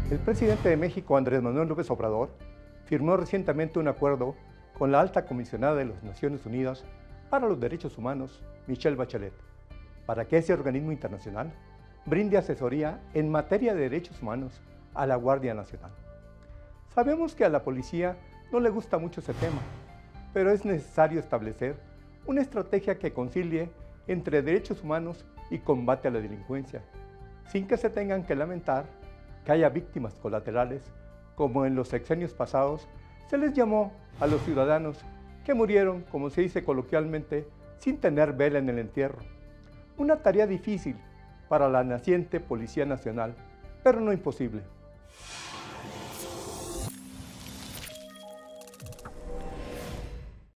El presidente de México, Andrés Manuel López Obrador, firmó recientemente un acuerdo con la alta comisionada de las Naciones Unidas para los Derechos Humanos, Michelle Bachelet, para que ese organismo internacional brinde asesoría en materia de derechos humanos a la Guardia Nacional. Sabemos que a la policía no le gusta mucho ese tema, pero es necesario establecer una estrategia que concilie entre derechos humanos y combate a la delincuencia, sin que se tengan que lamentar que haya víctimas colaterales, como en los sexenios pasados se les llamó a los ciudadanos que murieron, como se dice coloquialmente, sin tener vela en el entierro. Una tarea difícil para la naciente Policía Nacional, pero no imposible.